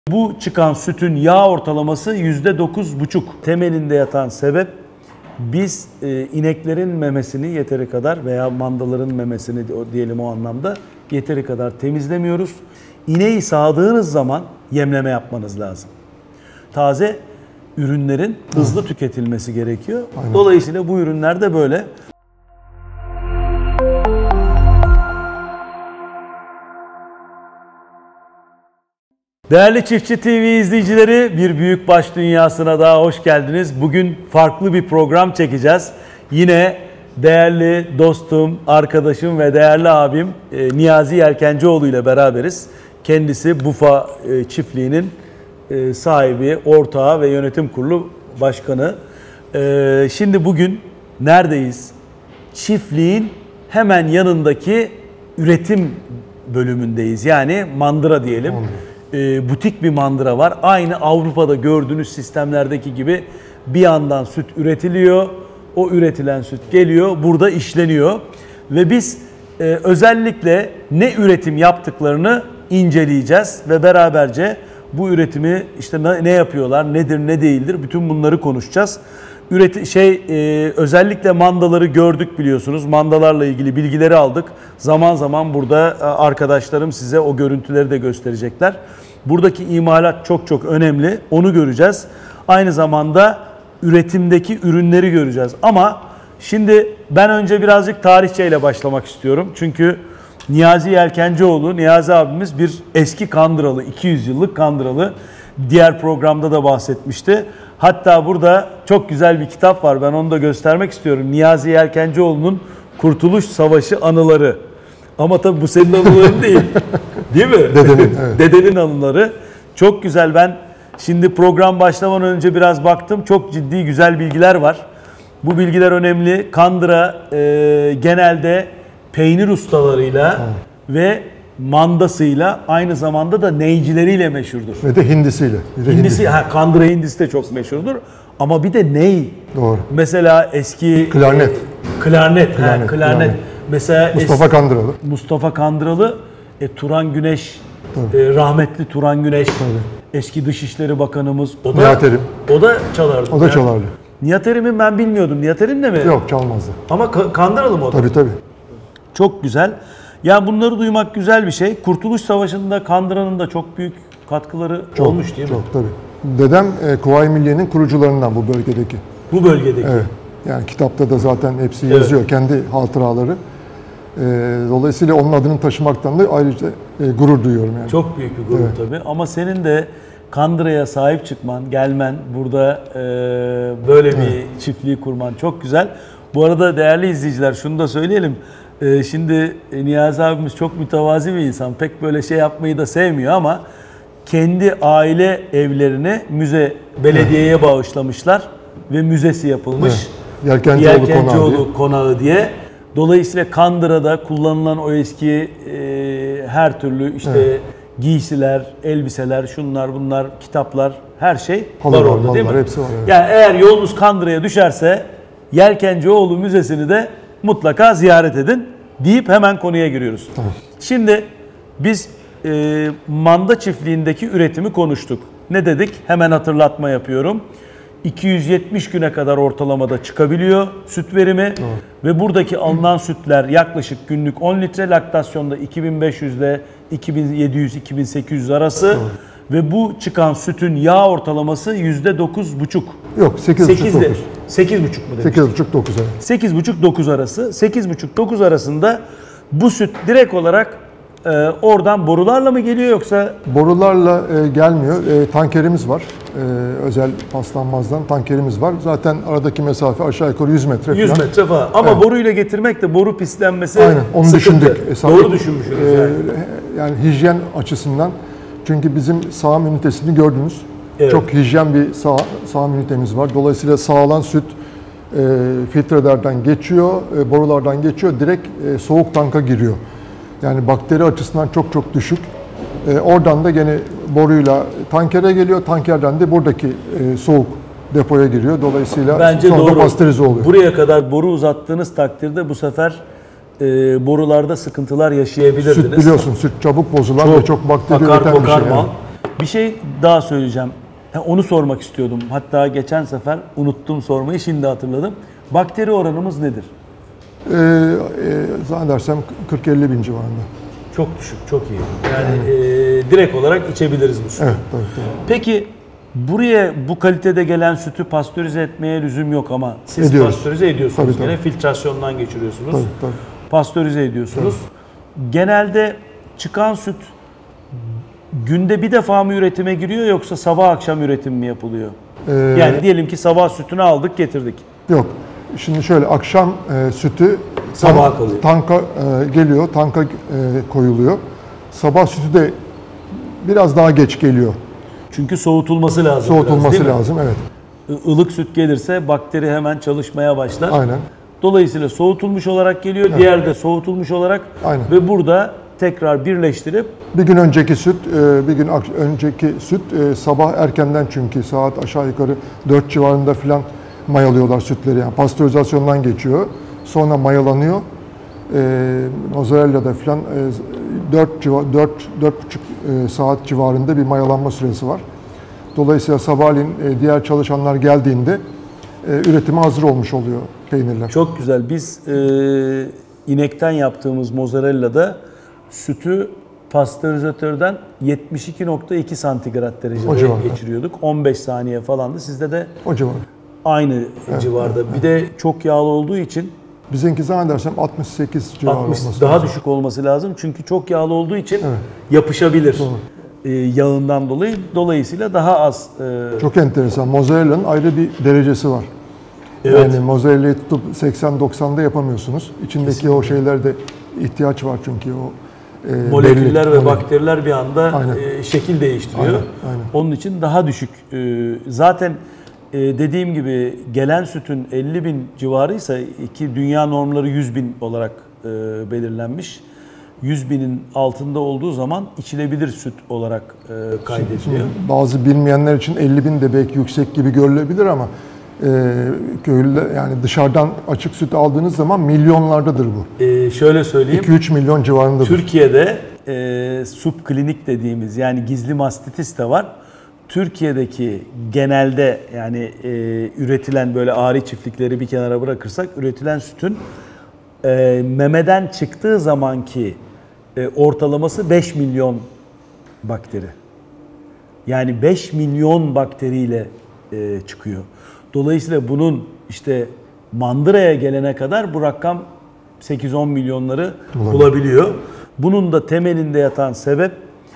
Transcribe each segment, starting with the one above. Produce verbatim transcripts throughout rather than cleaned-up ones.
Bu çıkan sütün yağ ortalaması yüzde dokuz buçuk. Temelinde yatan sebep biz e, ineklerin memesini yeteri kadar veya mandaların memesini diyelim o anlamda yeteri kadar temizlemiyoruz. İneği sağdığınız zaman yemleme yapmanız lazım. Taze ürünlerin hızlı tüketilmesi gerekiyor. Aynen. Dolayısıyla bu ürünler de böyle. Değerli Çiftçi T V izleyicileri, bir büyükbaş dünyasına daha hoş geldiniz. Bugün farklı bir program çekeceğiz. Yine değerli dostum, arkadaşım ve değerli abim Niyazi Yelkencioğlu ile beraberiz. Kendisi Bufa Çiftliği'nin sahibi, ortağı ve yönetim kurulu başkanı. Şimdi bugün neredeyiz? Çiftliğin hemen yanındaki üretim bölümündeyiz. Yani mandıra diyelim. E, butik bir mandıra var. Aynı Avrupa'da gördüğünüz sistemlerdeki gibi bir yandan süt üretiliyor. O üretilen süt geliyor, burada işleniyor. Ve biz e, özellikle ne üretim yaptıklarını inceleyeceğiz ve beraberce bu üretimi işte ne, ne yapıyorlar, nedir, ne değildir, bütün bunları konuşacağız. Üreti şey e, özellikle mandaları gördük biliyorsunuz. Mandalarla ilgili bilgileri aldık. Zaman zaman burada arkadaşlarım size o görüntüleri de gösterecekler. Buradaki imalat çok çok önemli. Onu göreceğiz. Aynı zamanda üretimdeki ürünleri göreceğiz. Ama şimdi ben önce birazcık tarihçeyle başlamak istiyorum. Çünkü Niyazi Yelkencioğlu, Niyazi abimiz bir eski Kandıralı, iki yüz yıllık Kandıralı. Diğer programda da bahsetmişti. Hatta burada çok güzel bir kitap var. Ben onu da göstermek istiyorum. Niyazi Yelkencioğlu'nun Kurtuluş Savaşı Anıları. Ama tabii bu senin anıların değil. Değil mi? Dedenin. Evet. Dedenin anıları. Çok güzel. Ben şimdi program başlamadan önce biraz baktım. Çok ciddi güzel bilgiler var. Bu bilgiler önemli. Kandıra e, genelde peynir ustalarıyla evet. ve mandasıyla, aynı zamanda da neycileriyle meşhurdur. Ve de hindisiyle. De hindisi, hindi. ha, Kandıra hindisi de çok meşhurdur. Ama bir de ney. Doğru. Mesela eski... Klarnet. E, klarnet. Klarnet. Ha, klarnet. Mesela Mustafa es, Kandıralı. Mustafa Kandıralı, e, Turan Güneş, e, rahmetli Turan Güneş, tabii. eski Dışişleri Bakanımız. O da, Nihat Erim. O da çalardı. O da yani, çalardı. Nihat Erim'in ben bilmiyordum. Nihat Erim de mi? Yok, çalmazdı. Ama Kandıralı mı o da? Tabii tabii. Çok güzel. Ya bunları duymak güzel bir şey. Kurtuluş Savaşı'nda Kandıra'nın da çok büyük katkıları çok, olmuş değil mi? Çok tabii. Dedem e, Kuvayi Milliye'nin kurucularından bu bölgedeki. Bu bölgedeki. Evet. Yani kitapta da zaten hepsi yazıyor. Evet. Kendi hatıraları. E, dolayısıyla onun adını taşımaktan da ayrıca e, gurur duyuyorum yani. Çok büyük bir gurur evet. tabii. Ama senin de Kandıra'ya sahip çıkman, gelmen, burada e, böyle bir evet. çiftliği kurman çok güzel. Bu arada değerli izleyiciler şunu da söyleyelim. Şimdi Niyazi abimiz çok mütevazi bir insan. Pek böyle şey yapmayı da sevmiyor ama kendi aile evlerini müze, belediyeye evet. bağışlamışlar ve müzesi yapılmış. Evet. Yelkencioğlu, Yelkencioğlu Konağı, Konağı diye. Dolayısıyla Kandıra'da kullanılan o eski e, her türlü işte evet. giysiler, elbiseler, şunlar bunlar, kitaplar, her şey Halılar, var orada halılar, değil mi? Hepsi var, evet. Yani eğer yolunuz Kandıra'ya düşerse Yelkencioğlu Müzesi'ni de mutlaka ziyaret edin deyip hemen konuya giriyoruz. Tamam. Şimdi biz e, manda çiftliğindeki üretimi konuştuk. Ne dedik? Hemen hatırlatma yapıyorum. iki yüz yetmiş güne kadar ortalamada çıkabiliyor süt verimi. Doğru. Ve buradaki alınan sütler yaklaşık günlük on litre, laktasyonda iki bin beş yüz ile iki bin yedi yüz iki bin sekiz yüz arası. Doğru. Ve bu çıkan sütün yağ ortalaması yüzde dokuz buçuk. Yok, sekiz buçuk dokuz. sekiz buçuk mu demiştik? sekiz buçuk dokuz evet. sekiz buçuk dokuz arası. sekiz buçuk dokuz arasında bu süt direkt olarak e, oradan borularla mı geliyor yoksa? Borularla e, gelmiyor. E, tankerimiz var. E, özel paslanmazdan tankerimiz var. Zaten aradaki mesafe aşağı yukarı yüz metre falan. yüz metre falan. Ama evet. boruyla getirmek de boru pislenmesi aynen, onu sıkıntı. düşündük. Esas, Doğru düşünmüşsünüz e, yani. Yani hijyen açısından. Çünkü bizim sağım ünitesini gördünüz. Evet. Çok hijyen bir sağ, sağım ünitemiz var. Dolayısıyla sağılan süt e, filtrelerden geçiyor, e, borulardan geçiyor, direkt e, soğuk tanka giriyor. Yani bakteri açısından çok çok düşük. E, oradan da gene boruyla tankere geliyor, tankerden de buradaki e, soğuk depoya giriyor. Dolayısıyla bence sonra doğru. pastörize oluyor. Buraya kadar boru uzattığınız takdirde bu sefer e, borularda sıkıntılar yaşayabilirdiniz. Süt biliyorsun, süt çabuk bozulan çok, ve çok bakteri akar, üreten bir şey. Yani. Bir şey daha söyleyeceğim. Onu sormak istiyordum. Hatta geçen sefer unuttum sormayı, şimdi hatırladım. Bakteri oranımız nedir? Ee, e, zannedersem kırk elli bin civarında. Çok düşük, çok iyi. Yani e, direkt olarak içebiliriz bu sütü. Evet, tabii, tabii. Peki buraya bu kalitede gelen sütü pastörize etmeye lüzum yok ama siz Ediyoruz. pastörize ediyorsunuz. Tabii, tabii. Gene filtrasyondan geçiriyorsunuz. Tabii, tabii. Pastörize ediyorsunuz. Tabii. Genelde çıkan süt günde bir defa mı üretime giriyor yoksa sabah akşam üretim mi yapılıyor? Ee, yani diyelim ki sabah sütünü aldık getirdik. Yok. Şimdi şöyle akşam e, sütü sabaha kalıyor. Tanka e, geliyor, tanka e, koyuluyor. Sabah sütü de biraz daha geç geliyor. Çünkü soğutulması lazım. Soğutulması biraz, lazım, evet. Ilık süt gelirse bakteri hemen çalışmaya başlar. Aynen. Dolayısıyla soğutulmuş olarak geliyor, evet. Diğer de soğutulmuş olarak. Aynen. Ve burada tekrar birleştirip bir gün önceki süt, bir gün önceki süt sabah erkenden, çünkü saat aşağı yukarı dört civarında falan mayalıyorlar sütleri. Yani pastörizasyondan geçiyor. Sonra mayalanıyor. Mozzarella'da falan dört buçuk saat civarında bir mayalanma süresi var. Dolayısıyla sabahleyin diğer çalışanlar geldiğinde üretime hazır olmuş oluyor peynirler. Çok güzel. Biz e, inekten yaptığımız mozzarella'da sütü pastörizatörden yetmiş iki nokta iki santigrat derecede geçiriyorduk. on beş saniye falandı. Sizde de o civar. Aynı evet, civarda. Evet, bir de çok yağlı olduğu için bizimki zannedersem altmış sekiz civarı olması daha lazım. düşük olması lazım. Çünkü çok yağlı olduğu için evet. yapışabilir. Ee, yağından dolayı. Dolayısıyla daha az. E... Çok enteresan. Mozzarella'nın ayrı bir derecesi var. Evet. Yani mozzarella'yı tutup seksen doksanda yapamıyorsunuz. İçindeki Kesinlikle. O şeylerde ihtiyaç var çünkü o e, moleküller belli. Ve bakteriler bir anda e, şekil değiştiriyor. Aynen. Aynen. Onun için daha düşük. E, zaten e, dediğim gibi gelen sütün elli bin civarıysa ki dünya normları yüz bin olarak e, belirlenmiş. yüz binin altında olduğu zaman içilebilir süt olarak e, kaydediliyor. Bazı bilmeyenler için elli bin de belki yüksek gibi görülebilir ama e, köylüler, yani dışarıdan açık süt aldığınız zaman milyonlardadır bu. E, şöyle söyleyeyim. iki üç milyon civarındadır. Türkiye'de e, subklinik dediğimiz, yani gizli mastitis de var. Türkiye'deki genelde yani e, üretilen, böyle ağrı çiftlikleri bir kenara bırakırsak, üretilen sütün e, memeden çıktığı zamanki e, ortalaması beş milyon bakteri. Yani beş milyon bakteriyle e, çıkıyor. Dolayısıyla bunun işte mandıraya gelene kadar bu rakam sekiz on milyonları Olabilir. bulabiliyor. Bunun da temelinde yatan sebep,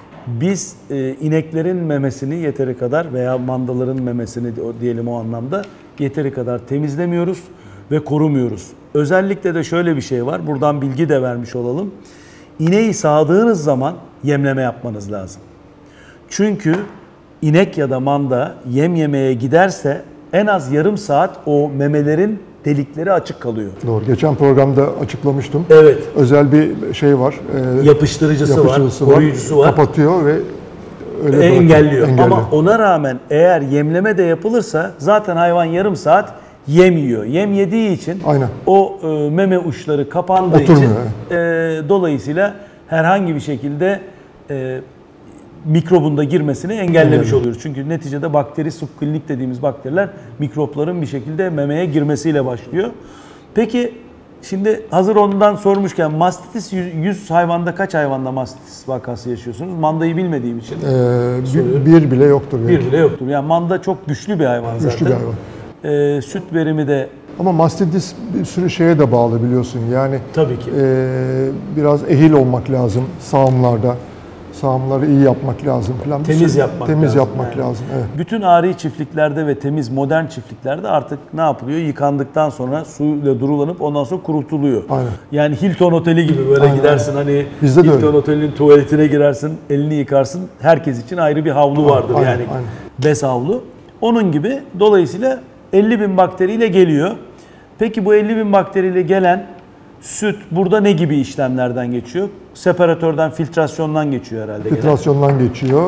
biz e, ineklerin memesini yeteri kadar veya mandaların memesini diyelim o anlamda yeteri kadar temizlemiyoruz ve korumuyoruz. Özellikle de şöyle bir şey var, buradan bilgi de vermiş olalım. İneği sağdığınız zaman yemleme yapmanız lazım. Çünkü inek ya da manda yem yemeye giderse en az yarım saat o memelerin delikleri açık kalıyor. Doğru. Geçen programda açıklamıştım. Evet. Özel bir şey var. E, yapıştırıcısı, yapıştırıcısı var, var, koruyucusu var. Kapatıyor ve öyle engelliyor. engelliyor. Ama ona rağmen eğer yemleme de yapılırsa zaten hayvan yarım saat yem yiyor. Yem yediği için Aynen. o e, meme uçları kapandığı Oturmuyor, için e, dolayısıyla herhangi bir şekilde e, mikrobun da girmesini engellemiş evet. oluyoruz. Çünkü neticede bakteri, subklinik dediğimiz bakteriler mikropların bir şekilde memeye girmesiyle başlıyor. Peki şimdi hazır ondan sormuşken, mastitis yüz hayvanda kaç hayvanda mastitis vakası yaşıyorsunuz? Mandayı bilmediğim için. Ee, bir, bir bile yoktur. Bir belki. bile yoktur. Yani manda çok güçlü bir hayvan zaten. Güçlü bir hayvan. Ee, süt verimi de. Ama mastitis bir sürü şeye de bağlı biliyorsun. Yani tabii ki. E, biraz ehil olmak lazım sağımlarda. Sağımları iyi yapmak lazım falan. Temiz yapmak temiz lazım. yapmak yani. lazım. Evet. Bütün ağrı çiftliklerde ve temiz modern çiftliklerde artık ne yapılıyor? Yıkandıktan sonra suyla durulanıp ondan sonra kurutuluyor. Aynen. Yani Hilton Oteli gibi böyle Aynen. gidersin hani Bizde Hilton Oteli'nin tuvaletine girersin, elini yıkarsın. Herkes için ayrı bir havlu vardır Aynen. yani. Aynen. Bez havlu. Onun gibi, dolayısıyla elli bin bakteriyle geliyor. Peki bu elli bin bakteriyle gelen süt burada ne gibi işlemlerden geçiyor? Separatörden, filtrasyondan geçiyor herhalde. Filtrasyondan gelen. geçiyor,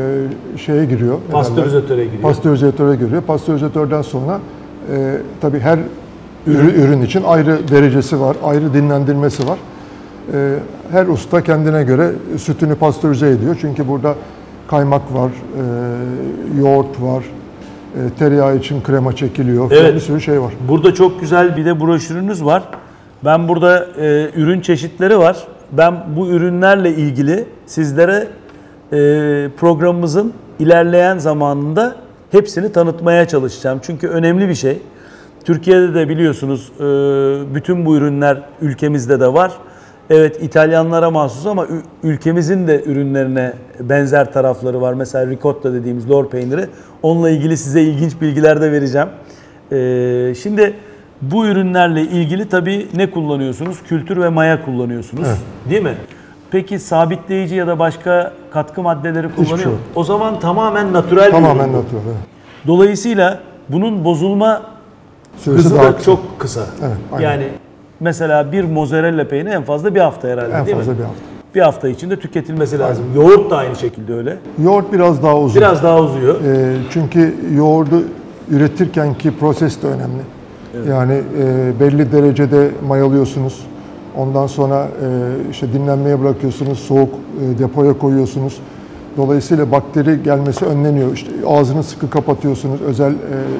e, şeye giriyor. Pastörizatöre giriyor. Pastörizatöre giriyor. Pastörizatörden sonra e, tabii her ürün, ürün için ayrı derecesi var, ayrı dinlendirmesi var. E, her usta kendine göre sütünü pastörize ediyor. Çünkü burada kaymak var, e, yoğurt var, e, tereyağı için krema çekiliyor. Evet. Bir sürü şey var. Burada çok güzel bir de broşürünüz var. Ben burada e, ürün çeşitleri var. Ben bu ürünlerle ilgili sizlere e, programımızın ilerleyen zamanında hepsini tanıtmaya çalışacağım. Çünkü önemli bir şey. Türkiye'de de biliyorsunuz e, bütün bu ürünler ülkemizde de var. Evet, İtalyanlara mahsus ama ülkemizin de ürünlerine benzer tarafları var. Mesela ricotta dediğimiz lor peyniri. Onunla ilgili size ilginç bilgiler de vereceğim. E, şimdi bu ürünlerle ilgili tabii ne kullanıyorsunuz? Kültür ve maya kullanıyorsunuz. Evet. Değil mi? Peki sabitleyici ya da başka katkı maddeleri kullanıyor Hiçbir şey mu? O zaman tamamen natürel Tamamen bir ürün. natürel, evet. Dolayısıyla bunun bozulma Süresi hızı daha da kısa. çok kısa. Evet, aynen. Yani mesela bir mozzarella peyniri en fazla bir hafta herhalde, En değil fazla mi? bir hafta. Bir hafta içinde tüketilmesi lazım. Yoğurt da aynı şekilde öyle. Yoğurt biraz daha uzun. Biraz daha uzuyor. E, çünkü yoğurdu üretirken ki proses de önemli. Evet. Yani e, belli derecede mayalıyorsunuz. Ondan sonra e, işte dinlenmeye bırakıyorsunuz, soğuk e, depoya koyuyorsunuz. Dolayısıyla bakteri gelmesi önleniyor. İşte ağzını sıkı kapatıyorsunuz. Özel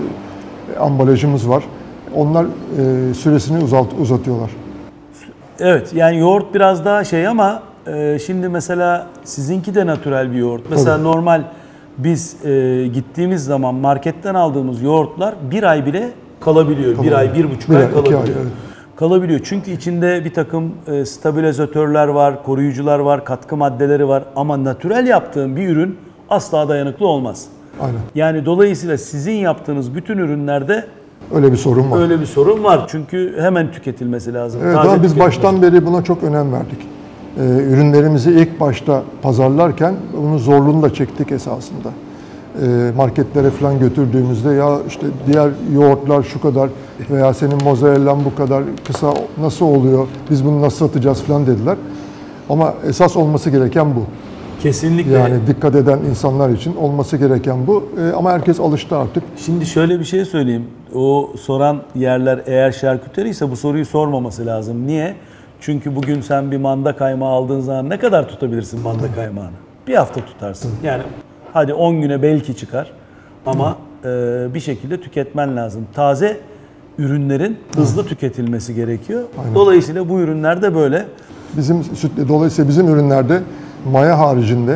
e, ambalajımız var. Onlar e, süresini uzalt, uzatıyorlar. Evet, yani yoğurt biraz daha şey ama e, şimdi mesela sizinki de natürel bir yoğurt. Mesela Tabii. normal biz e, gittiğimiz zaman marketten aldığımız yoğurtlar bir ay bile kalabiliyor. Tamam. Bir ay, bir buçuk Bir ay ay, iki kalabiliyor. ay, evet. Kalabiliyor. Çünkü içinde bir takım e, stabilizatörler var, koruyucular var, katkı maddeleri var. Ama natürel yaptığın bir ürün asla dayanıklı olmaz. Aynen. Yani dolayısıyla sizin yaptığınız bütün ürünlerde Öyle bir sorun var. öyle bir sorun var. Çünkü hemen tüketilmesi lazım. Evet, Taze ama biz tüketilmesi. baştan beri buna çok önem verdik. Ee, ürünlerimizi ilk başta pazarlarken bunun zorluğunu da çektik esasında. Ee, marketlere falan götürdüğümüzde ya işte diğer yoğurtlar şu kadar veya senin mozzarellan bu kadar kısa nasıl oluyor, biz bunu nasıl satacağız falan dediler. Ama esas olması gereken bu. Kesinlikle. Yani dikkat eden insanlar için olması gereken bu. Ee, ama herkes alıştı artık. Şimdi şöyle bir şey söyleyeyim. O soran yerler eğer şarküteri ise bu soruyu sormaması lazım. Niye? Çünkü bugün sen bir manda kaymağı aldığın zaman ne kadar tutabilirsin manda kaymağını? Bir hafta tutarsın. Yani hadi on güne belki çıkar. Ama e, bir şekilde tüketmen lazım. Taze ürünlerin hızlı tüketilmesi gerekiyor. Aynen. Dolayısıyla bu ürünler de böyle. Bizim süt, dolayısıyla bizim ürünlerde maya haricinde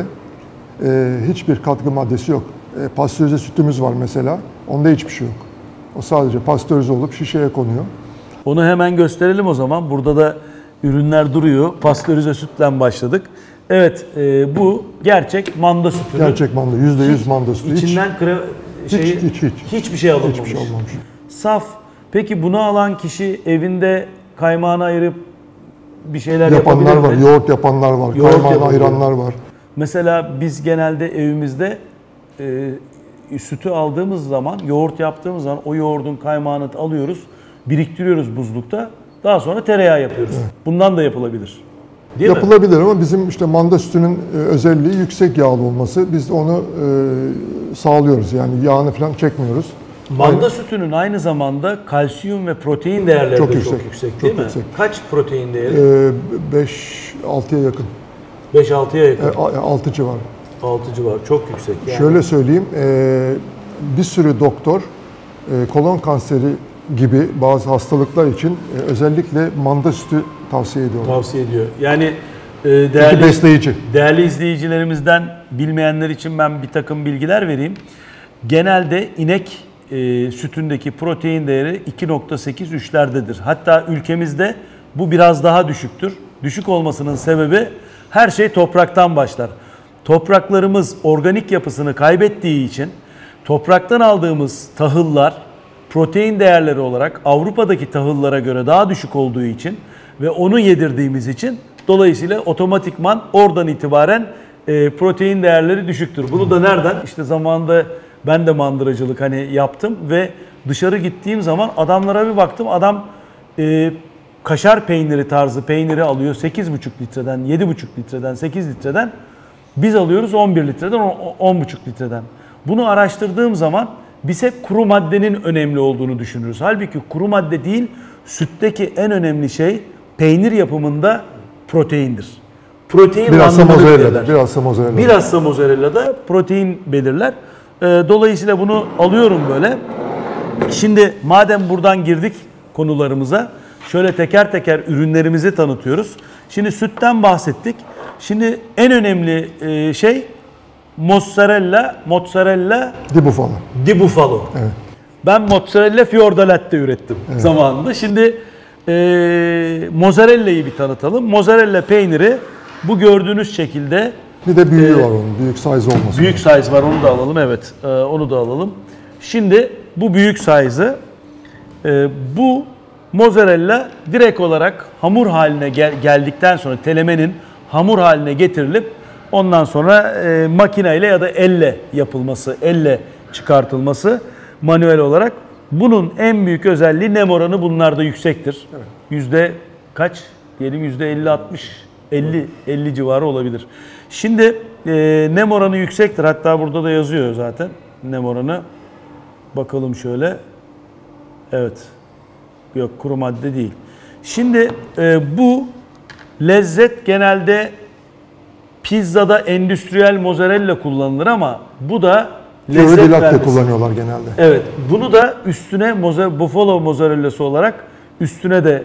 e, hiçbir katkı maddesi yok. E, pastörize sütümüz var mesela. Onda hiçbir şey yok. O sadece pastörize olup şişeye konuyor. Onu hemen gösterelim o zaman. Burada da ürünler duruyor. Pastörize sütle başladık. Evet, e, bu gerçek manda sütü. Gerçek manda, yüzde yüz manda sütü. İçinden kre, şeyi, hiç, hiç, hiç. hiçbir şey alınmamış. Hiçbir şey olmamış. Saf. Peki bunu alan kişi evinde kaymağını ayırıp bir şeyler Yapanlar yapabilir var, mi? yoğurt yapanlar var, Yoğurt kaymağını yapabiliyor. ayıranlar var. Mesela biz genelde evimizde e, sütü aldığımız zaman, yoğurt yaptığımız zaman o yoğurdun kaymağını alıyoruz, biriktiriyoruz buzlukta. Daha sonra tereyağı yapıyoruz. Evet. Bundan da yapılabilir. Değil Yapılabilir mi? ama bizim işte manda sütünün e, özelliği yüksek yağlı olması. Biz onu e, sağlıyoruz. Yani yağını falan çekmiyoruz. Manda Aynen. sütünün aynı zamanda kalsiyum ve protein değerleri Çok de yüksek, çok yüksek çok değil mi? yüksek. Kaç protein değeri? beş altıya yakın. beş altıya yakın. E, altı civarı. altı civar. Çok yüksek. Yani. Şöyle söyleyeyim, e, bir sürü doktor e, kolon kanseri gibi bazı hastalıklar için e, özellikle manda sütü tavsiye ediyorlar. Tavsiye ediyor. Yani e, Çünkü değerli, besleyici. değerli izleyicilerimizden bilmeyenler için ben bir takım bilgiler vereyim. Genelde inek e, sütündeki protein değeri iki nokta sekiz üçlerdedir. Hatta ülkemizde bu biraz daha düşüktür. Düşük olmasının sebebi her şey topraktan başlar. Topraklarımız organik yapısını kaybettiği için topraktan aldığımız tahıllar protein değerleri olarak Avrupa'daki tahıllara göre daha düşük olduğu için ve onu yedirdiğimiz için dolayısıyla otomatikman oradan itibaren e, protein değerleri düşüktür. Bunu da nereden? İşte zamanında ben de mandıracılık hani yaptım ve dışarı gittiğim zaman adamlara bir baktım. Adam e, kaşar peyniri tarzı peyniri alıyor sekiz buçuk litreden, yedi buçuk litreden, sekiz litreden. Biz alıyoruz on bir litreden, on buçuk litreden. Bunu araştırdığım zaman biz hep kuru maddenin önemli olduğunu düşünürüz. Halbuki kuru madde değil, sütteki en önemli şey peynir yapımında proteindir. protein Biraz da randımanı mozzarella, belirler. biraz da mozzarella. Biraz da mozzarella da protein belirler. Ee, dolayısıyla bunu alıyorum böyle. Şimdi madem buradan girdik konularımıza, şöyle teker teker ürünlerimizi tanıtıyoruz. Şimdi sütten bahsettik. Şimdi en önemli e, şey mozzarella, mozzarella Di Bufalo. di Bufalo. Evet. Ben mozzarella fiordalatte ürettim evet. zamanında. Şimdi e, mozzarella'yı bir tanıtalım. Mozzarella peyniri bu gördüğünüz şekilde. Bir de büyüğü e, var onun. Büyük size olması. Büyük size var, onu da alalım. Evet, e, onu da alalım. Şimdi bu büyük size'ı e, bu mozzarella direkt olarak hamur haline gel- geldikten sonra telemenin hamur haline getirilip ondan sonra e, makineyle ya da elle yapılması, elle çıkartılması manuel olarak. Bunun en büyük özelliği nem oranı bunlarda yüksektir. Evet. Yüzde kaç? Diyelim yüzde elli altmış, elli elli civarı olabilir. Şimdi e, nem oranı yüksektir. Hatta burada da yazıyor zaten nem oranı. Bakalım şöyle. Evet. Yok, kuru madde değil. Şimdi e, bu lezzet genelde pizzada endüstriyel mozzarella kullanılır ama bu da lezzet Fiori di latte vermesi. kullanıyorlar genelde. Evet. Bunu da üstüne mozzarella, buffalo mozzarellası olarak üstüne de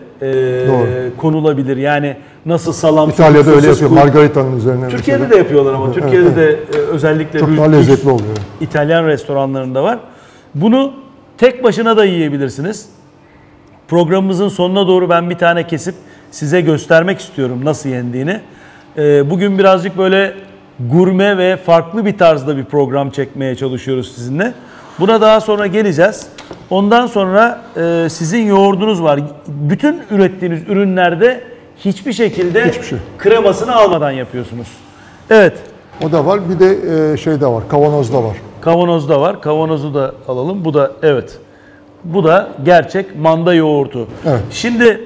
e, konulabilir. Yani nasıl salam, İtalya'da öyle yapıyor. koy- Margarita'nın üzerine. Türkiye'de mesela. de yapıyorlar ama Türkiye'de evet, de e, özellikle çok lüks- daha lezzetli oluyor. İtalyan restoranlarında var. Bunu tek başına da yiyebilirsiniz. Programımızın sonuna doğru ben bir tane kesip size göstermek istiyorum nasıl yendiğini. Ee, bugün birazcık böyle gurme ve farklı bir tarzda bir program çekmeye çalışıyoruz sizinle. Buna daha sonra geleceğiz. Ondan sonra e, sizin yoğurdunuz var. Bütün ürettiğiniz ürünlerde hiçbir şekilde Hiçbir şey. kremasını almadan yapıyorsunuz. Evet. O da var. Bir de e, şey de var. Kavanoz da var. Kavanoz da var. Kavanozu da alalım. Bu da evet. Bu da gerçek manda yoğurtu. Evet. Şimdi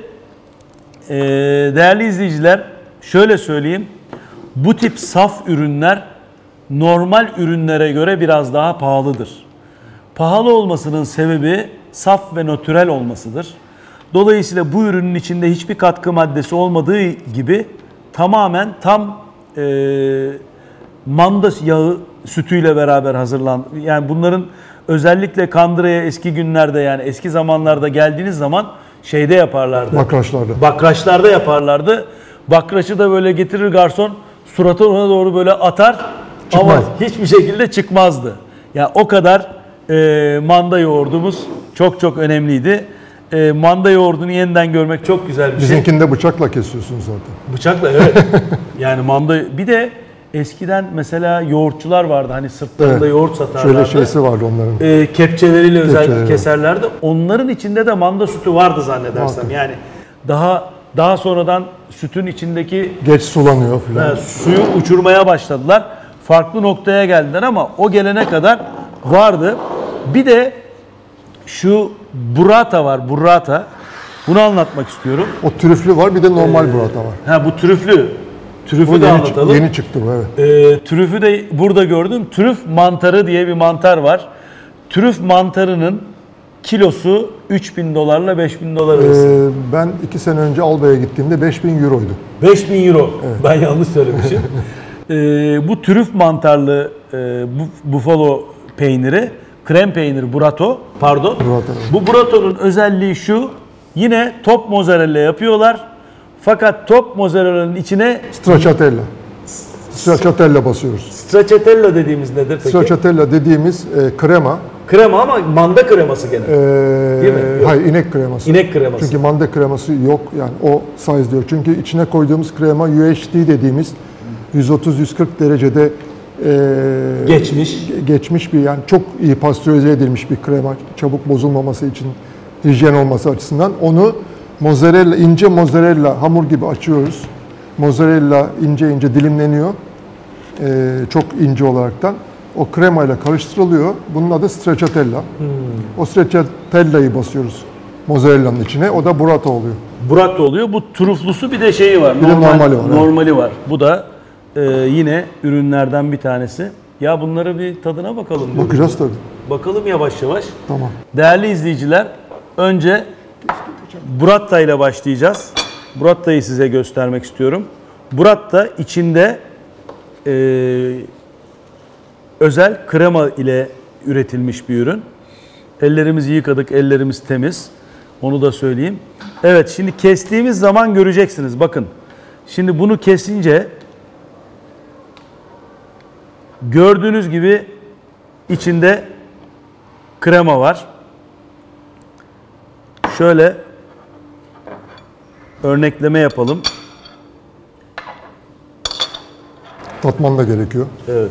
e, değerli izleyiciler şöyle söyleyeyim. Bu tip saf ürünler normal ürünlere göre biraz daha pahalıdır. Pahalı olmasının sebebi saf ve natürel olmasıdır. Dolayısıyla bu ürünün içinde hiçbir katkı maddesi olmadığı gibi tamamen tam e, manda yağı sütüyle beraber hazırlan. Yani bunların özellikle Kandıra'ya eski günlerde yani eski zamanlarda geldiğiniz zaman şeyde yaparlardı. Bakraçlarda. Bakraçlarda yaparlardı. Bakraçı da böyle getirir garson suratı ona doğru böyle atar Çıkmaz. ama hiçbir şekilde çıkmazdı. Yani o kadar e, manda yoğurdumuz çok çok önemliydi. E, manda yoğurdunu yeniden görmek çok güzel bir şey. Bizimkini de bıçakla kesiyorsunuz zaten. Bıçakla evet. Yani manda bir de eskiden mesela yoğurtçular vardı hani sırtlarında Evet. yoğurt satarlardı. Şöyle şeysi vardı onların. E, kepçeleriyle özel Kepçeleri. keserlerdi. Onların içinde de manda sütü vardı zannedersem. Vardı. Yani daha daha sonradan sütün içindeki Geç sulanıyor filan. e, suyu uçurmaya başladılar. Farklı noktaya geldiler ama o gelene kadar vardı. Bir de şu burrata var, burrata. Bunu anlatmak istiyorum. O trüflü var, bir de normal burrata var. Ha bu trüflü. Trüfü Bu de yeni, anlatalım. yeni çıktı bu, evet. Ee, trüfü de burada gördüm. Trüf mantarı diye bir mantar var. Trüf mantarının kilosu üç bin dolarla beş bin dolar arası. Ee, ben iki sene önce Alba'ya gittiğimde beş bin euroydu. beş bin euro. Ben yanlış söylemişim. ee, bu trüf mantarlı e, bu, buffalo peyniri, krem peyniri burrata, pardon. Burrata, evet. Bu burrato'nun özelliği şu. Yine top mozzarella yapıyorlar. Fakat top mozzarella'nın içine Stracciatella. Stracciatella basıyoruz. stracciatella dediğimiz nedir peki? Stracciatella dediğimiz e, krema. Krema ama manda kreması gene. E, Değil mi? Yok. Hayır, inek kreması. İnek kreması. Çünkü manda kreması yok, yani o size diyor. Çünkü içine koyduğumuz krema U H T dediğimiz yüz otuz yüz kırk derecede e, Geçmiş. geçmiş bir, yani çok iyi pastörize edilmiş bir krema, çabuk bozulmaması için, hijyen olması açısından. Onu mozzarella, ince mozzarella hamur gibi açıyoruz. Mozzarella ince ince dilimleniyor. Ee, çok ince olaraktan. O kremayla karıştırılıyor. Bunun adı stracciatella. Hmm. O stracciatella'yı basıyoruz mozzarella'nın içine. O da burrata oluyor. Burrata oluyor. Bu truflusu bir de şeyi var. Bir de normali var, Normali var. Bu da e, yine ürünlerden bir tanesi. Ya bunları bir tadına bakalım. diyorum. Bakacağız tabii. Bakalım yavaş yavaş. Tamam. Değerli izleyiciler, önce burrata ile başlayacağız. Burrata'yı size göstermek istiyorum. Burrata içinde e, özel krema ile üretilmiş bir ürün. Ellerimizi yıkadık, ellerimiz temiz. Onu da söyleyeyim. Evet, şimdi kestiğimiz zaman göreceksiniz. Bakın, şimdi bunu kesince gördüğünüz gibi içinde krema var. Şöyle örnekleme yapalım. Tatman da gerekiyor. Evet.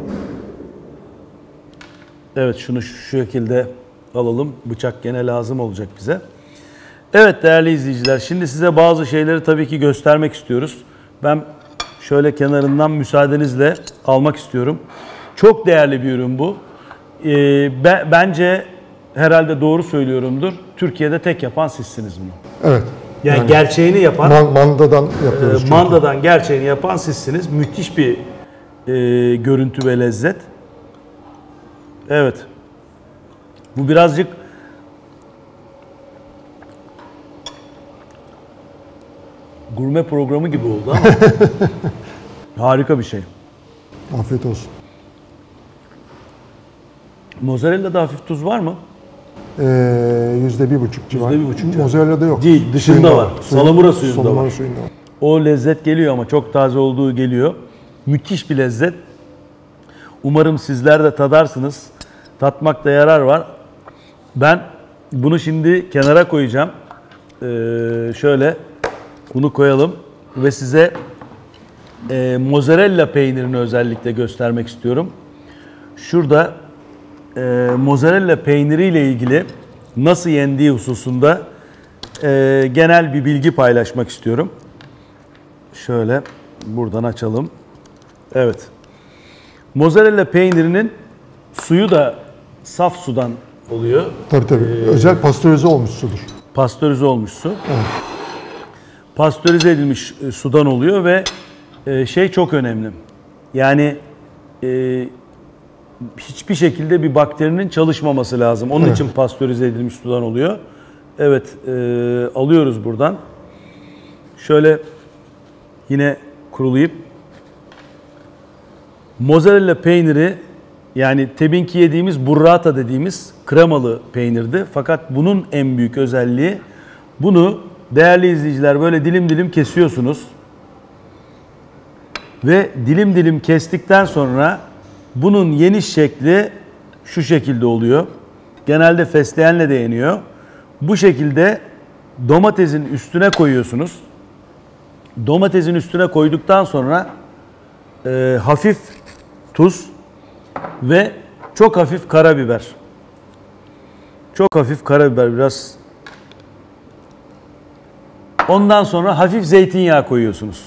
Evet, şunu şu şekilde alalım. Bıçak gene lazım olacak bize. Evet değerli izleyiciler, şimdi size bazı şeyleri tabii ki göstermek istiyoruz. Ben şöyle kenarından müsaadenizle almak istiyorum. Çok değerli bir ürün bu. Ee, be, bence herhalde doğru söylüyorumdur. Türkiye'de tek yapan sizsiniz bunu. Evet. Yani, yani gerçeğini yapan, man, mandadan yapıyoruz. E, mandadan gerçeğini yapan sizsiniz. Müthiş bir e, görüntü ve lezzet. Evet. Bu birazcık gurme programı gibi oldu ama harika bir şey. Afiyet olsun. Mozzarella'da hafif tuz var mı? Ee, yüzde bir buçuk civar. Yüzde bir buçuk civar. Mozzarella'da yok. Değil, dışında Suyunda var. Suyun- Salamura suyunda Salamura var. suyunda var. O lezzet geliyor ama çok taze olduğu geliyor. Müthiş bir lezzet. Umarım sizler de tadarsınız. Tatmakta yarar var. Ben bunu şimdi kenara koyacağım. Ee, şöyle bunu koyalım ve size e, mozzarella peynirini özellikle göstermek istiyorum. Şurada e, mozzarella peyniriyle ilgili nasıl yendiği hususunda e, genel bir bilgi paylaşmak istiyorum. Şöyle buradan açalım. Evet. Mozzarella peynirinin suyu da saf sudan oluyor. Tabii tabii. Ee, Özel pastörize olmuş sudur. Pastörize olmuş su. Evet. Pastörize edilmiş e, sudan oluyor ve e, şey çok önemli. Yani e, hiçbir şekilde bir bakterinin çalışmaması lazım. Onun Evet. için pastörize edilmiş sudan oluyor. Evet, e, alıyoruz buradan. Şöyle yine kurulayıp mozzarella peyniri, yani tebinki yediğimiz burrata dediğimiz kremalı peynirdi. Fakat bunun en büyük özelliği, bunu değerli izleyiciler böyle dilim dilim kesiyorsunuz. Ve dilim dilim kestikten sonra bunun yeniş şekli şu şekilde oluyor. Genelde fesleğenle de yeniyor. Bu şekilde domatesin üstüne koyuyorsunuz. Domatesin üstüne koyduktan sonra e, hafif tuz ve çok hafif karabiber. Çok hafif karabiber biraz. Ondan sonra hafif zeytinyağı koyuyorsunuz.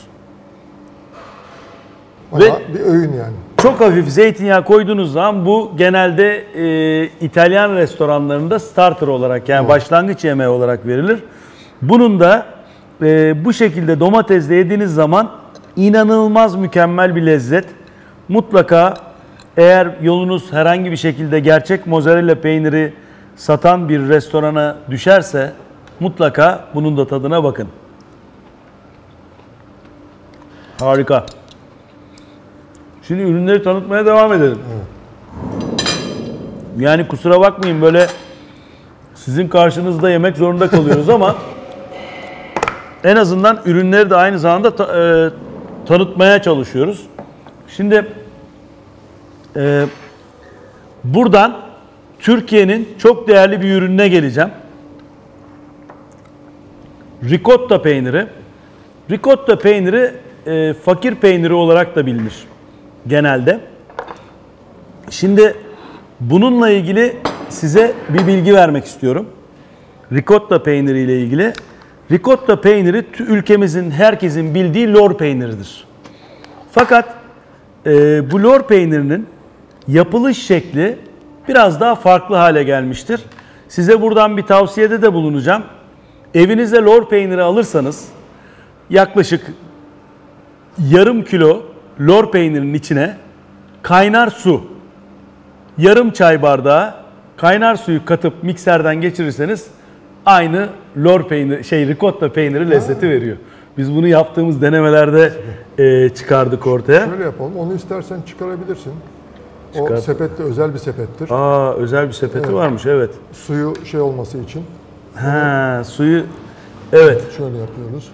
Bayağı bir öğün yani. Çok hafif zeytinyağı koyduğunuz zaman bu genelde e, İtalyan restoranlarında starter olarak, yani Evet. başlangıç yemeği olarak verilir. Bunun da e, bu şekilde domatesle yediğiniz zaman inanılmaz mükemmel bir lezzet. Mutlaka eğer yolunuz herhangi bir şekilde gerçek mozzarella peyniri satan bir restorana düşerse mutlaka bunun da tadına bakın. Harika. Şimdi ürünleri tanıtmaya devam edelim. Yani kusura bakmayın, böyle sizin karşınızda yemek zorunda kalıyoruz ama en azından ürünleri de aynı zamanda ta, e, tanıtmaya çalışıyoruz. Şimdi e, buradan Türkiye'nin çok değerli bir ürününe geleceğim. Ricotta peyniri. Ricotta peyniri e, fakir peyniri olarak da bilinir genelde. Şimdi bununla ilgili size bir bilgi vermek istiyorum. Ricotta peyniri ile ilgili. Ricotta peyniri ülkemizin, herkesin bildiği lor peyniridir. Fakat e, bu lor peynirinin yapılış şekli biraz daha farklı hale gelmiştir. Size buradan bir tavsiyede de bulunacağım. Evinize lor peyniri alırsanız yaklaşık yarım kilo lor peynirinin içine kaynar su, yarım çay bardağı kaynar suyu katıp mikserden geçirirseniz aynı lor peyniri, şey ricotta peyniri lezzeti veriyor. Biz bunu yaptığımız denemelerde e, çıkardık ortaya. Şöyle yapalım, onu istersen çıkarabilirsin. Çıkart. O sepet de özel bir sepettir. Aa, özel bir sepeti Evet. varmış, evet. Suyu şey olması için. Ha, suyu, evet. Şöyle yapıyoruz.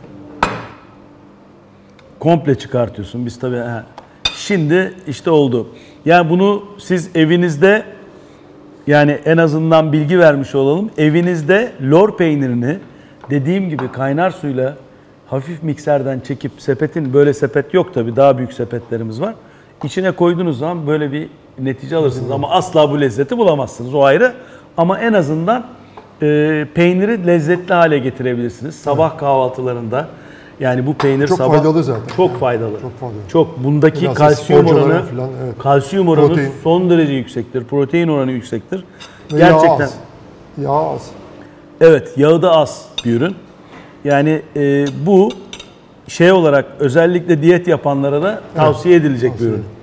Komple çıkartıyorsun. Biz tabii ha. Şimdi işte oldu. Yani bunu siz evinizde, yani en azından bilgi vermiş olalım. Evinizde lor peynirini dediğim gibi kaynar suyla hafif mikserden çekip sepetin, böyle sepet yok tabii, daha büyük sepetlerimiz var. İçine koyduğunuz zaman böyle bir netice alırsınız ama asla bu lezzeti bulamazsınız, o ayrı. Ama en azından e, peyniri lezzetli hale getirebilirsiniz. Sabah kahvaltılarında. Yani bu peynir Çok sabah faydalı zaten. çok faydalı. Çok faydalı. Çok bundaki Bilhassa kalsiyum sporculara oranı falan, evet. kalsiyum oranı Protein. son derece yüksektir. Protein oranı yüksektir. Ve Gerçekten. Yağ az. Yağ az. Evet, yağı da az bir ürün. Yani e, bu şey olarak özellikle diyet yapanlara da tavsiye evet, edilecek tavsiye. bir ürün.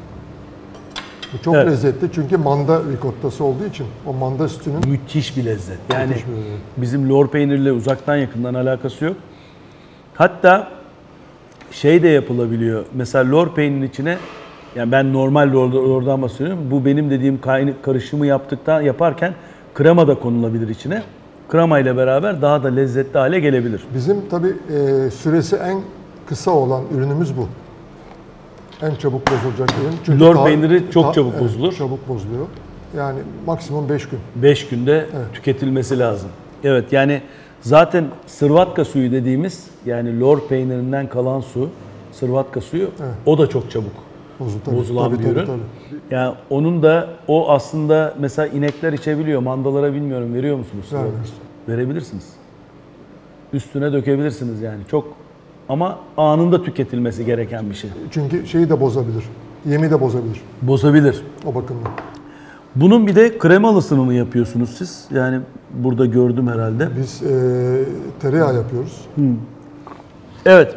Bu çok evet. lezzetli çünkü manda ricottası olduğu için o manda sütünün müthiş bir lezzet. Yani müthiş bir lezzet. Bizim lor peynirle uzaktan yakından alakası yok. Hatta şey de yapılabiliyor. Mesela lor peynirin içine, yani ben normal lor, lordan bahsediyorum. Bu benim dediğim karışımı yaptıktan yaparken krema da konulabilir içine. Krema ile beraber daha da lezzetli hale gelebilir. Bizim tabii e, süresi en kısa olan ürünümüz bu. En çabuk bozulacak ürün. Çünkü lor daha, peyniri çok daha, çabuk evet, bozulur. Çabuk bozuluyor. Yani maksimum beş gün. beş günde evet. tüketilmesi lazım. Evet, yani zaten sırvatka suyu dediğimiz, yani lor peynirinden kalan su, sırvatka suyu, evet. o da çok çabuk Bozul, tabii, bozulan tabii, bir tabii, ürün. Tabii. Yani onun da, o aslında mesela inekler içebiliyor, mandalara bilmiyorum veriyor musunuz? Vermiyoruz. Verebilirsiniz. Üstüne dökebilirsiniz yani, çok ama anında tüketilmesi gereken bir şey. Çünkü şeyi de bozabilir, yemi de bozabilir. Bozabilir. O bakımdan. Bunun bir de kremalısını mı yapıyorsunuz siz? Yani burada gördüm herhalde. Biz e, tereyağı yapıyoruz. Hmm. Evet.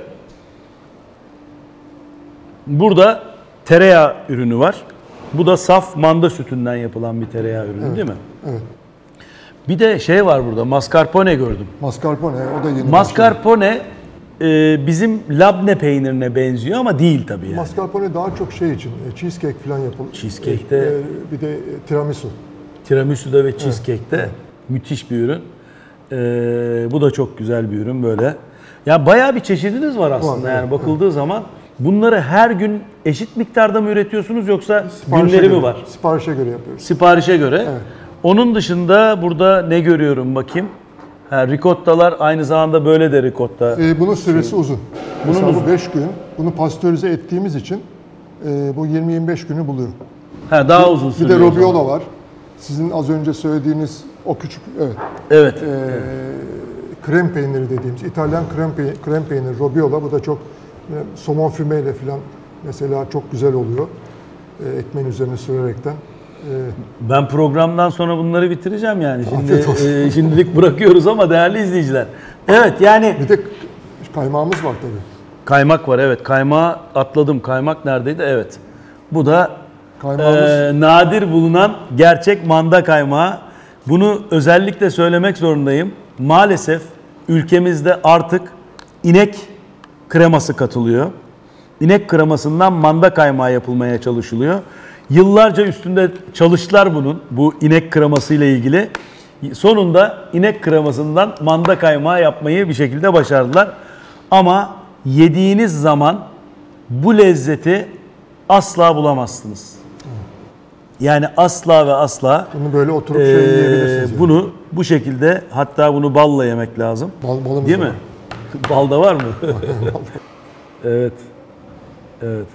Burada tereyağı ürünü var. Bu da saf manda sütünden yapılan bir tereyağı ürünü, evet. değil mi? Evet. Bir de şey var burada, mascarpone gördüm. Mascarpone, o da yeni. Mascarpone e, bizim labne peynirine benziyor ama değil tabii yani. Mascarpone daha çok şey için, cheesecake falan yapılır. Cheesecake'te. E, bir de tiramisu. Tiramisu'da ve cheesecake'te evet. müthiş bir ürün. E, bu da çok güzel bir ürün böyle. Ya bayağı bir çeşidiniz var aslında, var, yani evet, bakıldığı evet. zaman. Bunları her gün eşit miktarda mı üretiyorsunuz yoksa Siparişe günleri göre, mi var? Siparişe göre yapıyoruz. Siparişe göre. Evet. Onun dışında burada ne görüyorum bakayım? Ha, ricottalar aynı zamanda böyle de ricotta. Ee, bunun süresi şey, uzun. Bunun Mesela uzun. bu beş gün. Bunu pastörize ettiğimiz için e, bu yirmi yirmi beş günü buluyor. Ha, daha bir, uzun sürüyor. Bir de robiola var. Sizin az önce söylediğiniz o küçük, evet. Evet. E, evet. Krem peyniri dediğimiz, İtalyan krem peyniri, krem peyniri robiola. Bu da çok e, somon fümeyle falan mesela çok güzel oluyor. E, ekmeğin üzerine sürerekten. Ben programdan sonra bunları bitireceğim yani. Şimdi e, şimdilik bırakıyoruz ama değerli izleyiciler. Evet yani. Bir de kaymağımız var tabii. Kaymak var, evet. Kaymağı atladım. Kaymak neredeydi? Evet. Bu da e, nadir bulunan gerçek manda kaymağı. Bunu özellikle söylemek zorundayım. Maalesef ülkemizde artık inek kreması katılıyor. İnek kremasından manda kaymağı yapılmaya çalışılıyor. Yıllarca üstünde çalıştılar bunun, bu inek kreması ile ilgili. Sonunda inek kremasından manda kaymağı yapmayı bir şekilde başardılar. Ama yediğiniz zaman bu lezzeti asla bulamazsınız. Yani asla ve asla. Bunu böyle oturup e, şey yiyebilirsiniz. Bunu yani. Bu şekilde, hatta bunu balla yemek lazım. Bal, balımız değil mi? Var. Balda var mı? Evet. Evet.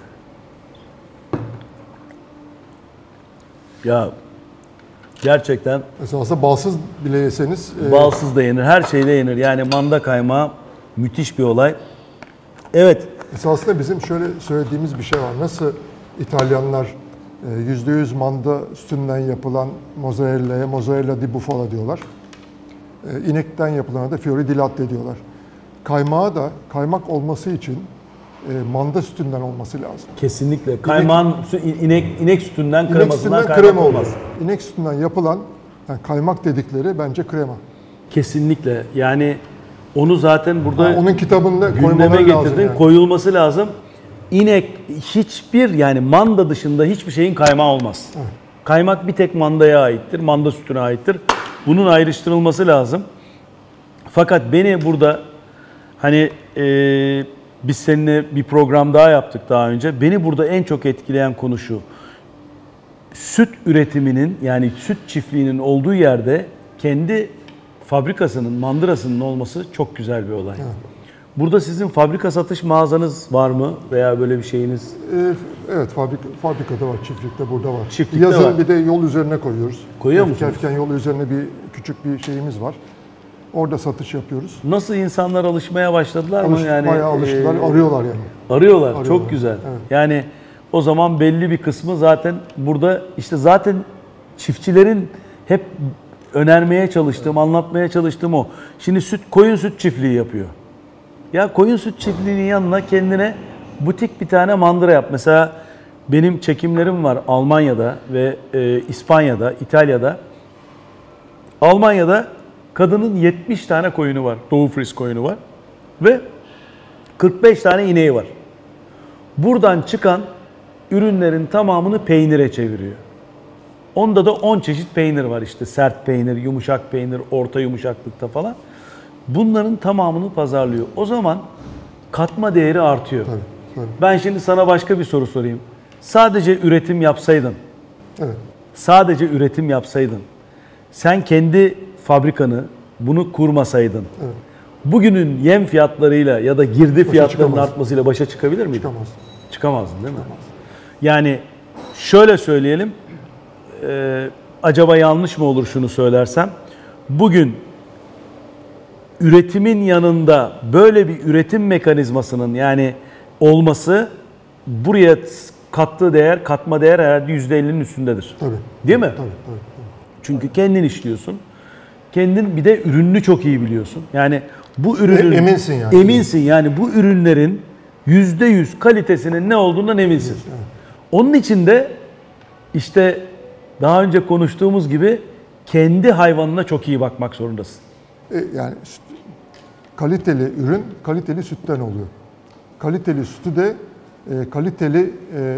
Ya gerçekten esasında balsız bile yeseniz balsız da yenir, her şeyle yenir. Yani manda kaymağı müthiş bir olay. Evet. Esasında bizim şöyle söylediğimiz bir şey var. Nasıl İtalyanlar yüzde yüz manda sütünden yapılan mozzarella'ya mozzarella di bufala diyorlar. İnekten yapılana da fiori di latte diyorlar. Kaymağı da kaymak olması için manda sütünden olması lazım. Kesinlikle. Kaymağın inek inek, inek sütünden inek kremasından sütünden kaymak krema olmaz. Olur. İnek sütünden yapılan yani kaymak dedikleri bence krema. Kesinlikle. Yani onu zaten burada ha, onun kitabında gündeme getirdin, lazım yani. Koyulması lazım. inek hiçbir yani manda dışında hiçbir şeyin kaymağı olmaz. Evet. Kaymak bir tek mandaya aittir, manda sütüne aittir. Bunun ayrıştırılması lazım. Fakat beni burada hani e, biz seninle bir program daha yaptık daha önce. Beni burada en çok etkileyen konu şu. Süt üretiminin yani süt çiftliğinin olduğu yerde kendi fabrikasının, mandırasının olması çok güzel bir olay. Evet. Burada sizin fabrika satış mağazanız var mı veya böyle bir şeyiniz? Evet, fabrika, fabrikada var, çiftlikte burada var. Çiftlikte Yazın var. Bir de yol üzerine koyuyoruz. Koyuyor musunuz? Kerken yolu üzerine bir küçük bir şeyimiz var. Orada satış yapıyoruz. Nasıl insanlar alışmaya başladılar Alış, mı? Yani bayağı alıştılar, e, arıyorlar yani. Arıyorlar, arıyorlar. Çok güzel. Evet. Yani o zaman belli bir kısmı zaten burada işte zaten çiftçilerin hep önermeye çalıştığım, evet. anlatmaya çalıştığım o. Şimdi süt koyun süt çiftliği yapıyor. Ya koyun süt çiftliğinin yanına kendine butik bir tane mandıra yap. Mesela benim çekimlerim var Almanya'da ve e, İspanya'da, İtalya'da. Almanya'da kadının yetmiş tane koyunu var. Doğu Fris koyunu var. Ve kırk beş tane ineği var. Buradan çıkan ürünlerin tamamını peynire çeviriyor. Onda da on çeşit peynir var işte. Sert peynir, yumuşak peynir, orta yumuşaklıkta falan. Bunların tamamını pazarlıyor. O zaman katma değeri artıyor. Tabii, tabii. Ben şimdi sana başka bir soru sorayım. Sadece üretim yapsaydın, evet. sadece üretim yapsaydın, sen kendi fabrikanı bunu kurmasaydın, evet. bugünün yem fiyatlarıyla ya da girdi başa fiyatlarının artmasıyla başa çıkabilir miydin? Çıkamazdın. Çıkamazdın değil mi? Çıkamazdın. Yani şöyle söyleyelim, e, acaba yanlış mı olur şunu söylersem, bugün üretimin yanında böyle bir üretim mekanizmasının yani olması buraya kattığı değer, katma değer herhalde yüzde ellinin üstündedir. Tabii. Değil mi? Tabii, tabii, tabii. Çünkü kendin işliyorsun. Kendin bir de ürününü çok iyi biliyorsun. Yani bu ürünün... E, eminsin yani. Eminsin yani bu ürünlerin yüzde yüz kalitesinin ne olduğundan eminsin. Evet. Onun için de işte daha önce konuştuğumuz gibi kendi hayvanına çok iyi bakmak zorundasın. E, yani kaliteli ürün kaliteli sütten oluyor. Kaliteli sütü de e, kaliteli